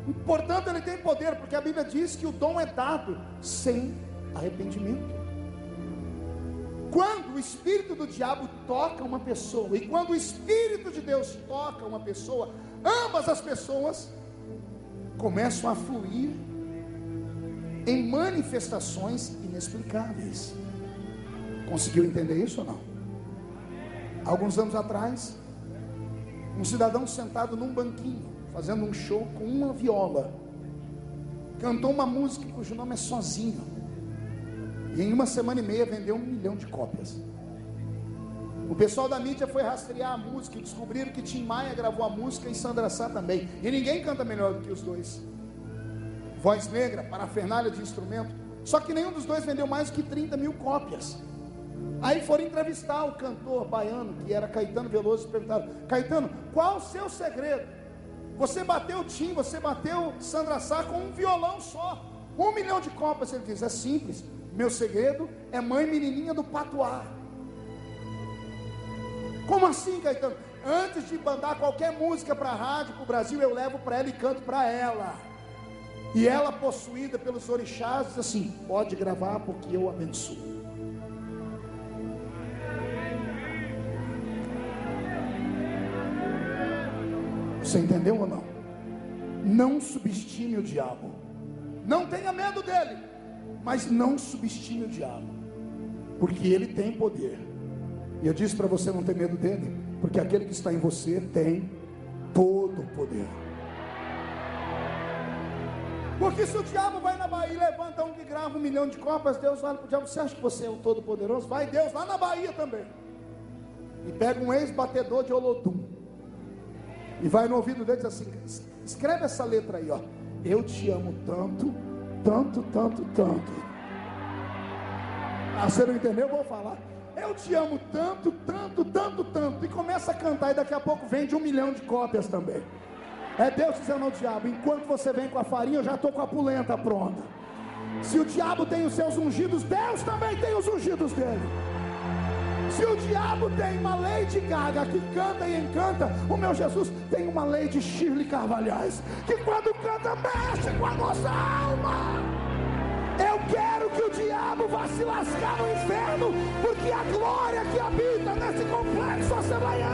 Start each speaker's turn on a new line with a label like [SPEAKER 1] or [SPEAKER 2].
[SPEAKER 1] Portanto, ele tem poder, porque a Bíblia diz que o dom é dado sem arrependimento. Quando o espírito do diabo toca uma pessoa e quando o espírito de Deus toca uma pessoa, ambas as pessoas começam a fluir em manifestações inexplicáveis. Conseguiu entender isso ou não? Alguns anos atrás, um cidadão sentado num banquinho, fazendo um show com uma viola, cantou uma música cujo nome é Sozinho, e em 1 semana e meia vendeu 1 milhão de cópias. O pessoal da mídia foi rastrear a música e descobriram que Tim Maia gravou a música e Sandra Sá também, e ninguém canta melhor do que os dois. Voz negra, parafernália de instrumento, só que nenhum dos dois vendeu mais do que 30 mil cópias. Aí foram entrevistar o cantor baiano, que era Caetano Veloso, e perguntaram: Caetano, qual o seu segredo? Você bateu Tim, você bateu Sandra Sá com um violão só, 1 milhão de cópias. Ele diz: é simples, meu segredo é Mãe Menininha do Patuá. Como assim, Caetano? Antes de mandar qualquer música para a rádio, para o Brasil, eu levo para ela e canto para ela. E ela, possuída pelos orixás, diz assim: pode gravar porque eu abençoo. Você entendeu ou não? Não subestime o diabo. Não tenha medo dele, mas não subestime o diabo, porque ele tem poder. E eu disse para você não ter medo dele, porque aquele que está em você tem todo o poder. Porque se o diabo vai na Bahia e levanta um que grava 1 milhão de cópias, Deus olha para o diabo: você acha que você é o todo-poderoso? Vai Deus lá na Bahia também e pega um ex-batedor de Olodum e vai no ouvido dele e diz assim: escreve essa letra aí, ó. Eu te amo tanto, tanto, tanto, tanto. Ah, você não entendeu? Eu vou falar. Eu te amo tanto, tanto, tanto, tanto. E começa a cantar, e daqui a pouco vende 1 milhão de cópias também. É Deus dizendo ao diabo: enquanto você vem com a farinha, eu já estou com a polenta pronta. Se o diabo tem os seus ungidos, Deus também tem os ungidos dele. Se o diabo tem uma Lady Gaga que canta e encanta, o meu Jesus tem uma Lady Shirley Carvalhais, que quando canta mexe com a nossa alma. Eu quero que o diabo vá se lascar no inferno, porque a glória que habita nesse complexo Assembleia